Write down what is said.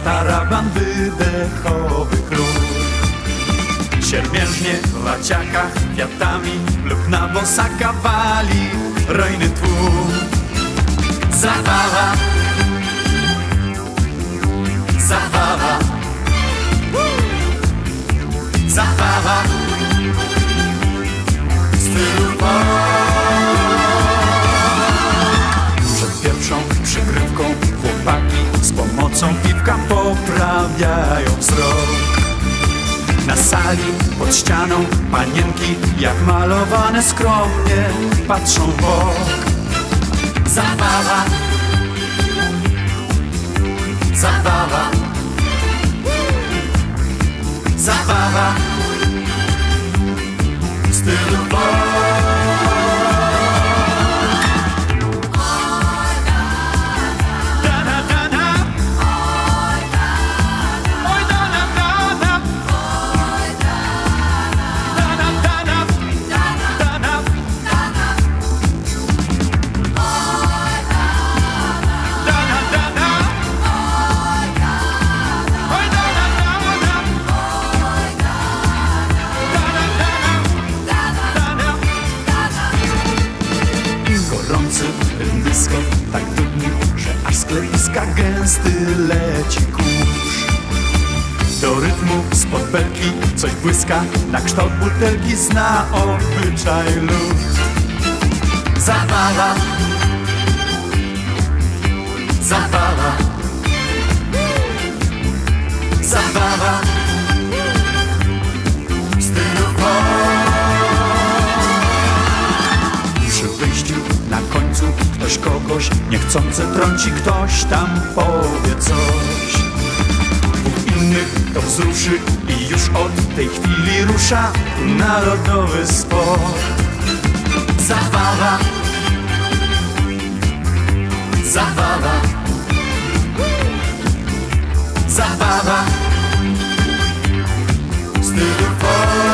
taraban wydechowych rur. Siermiężnie w waciakach kwiatami lub na bosaka wali rojny tłum. Zabawa, zabawa, zabawa w stylu przed pierwszą przygrywką chłopaki z pomocą piwka poprawiają wzrok. Na sali pod ścianą panienki jak malowane skromnie patrzą w bok. Zabawa, zabawa, zabawa w stylu dysko tak dudni, że aż z klepiska gęsty leci kurz. Do rytmu spod belki coś błyska, na kształt butelki zna obyczaj lud. Zabawa, zabawa, zabawa w stylu przy wyjściu na końcu ktoś kogoś niechcący trąci, ktoś tam powie coś. Dwóch innych to wzruszy i już od tej chwili rusza narodowy sport. Zabawa, zabawa, zabawa w stylu folk.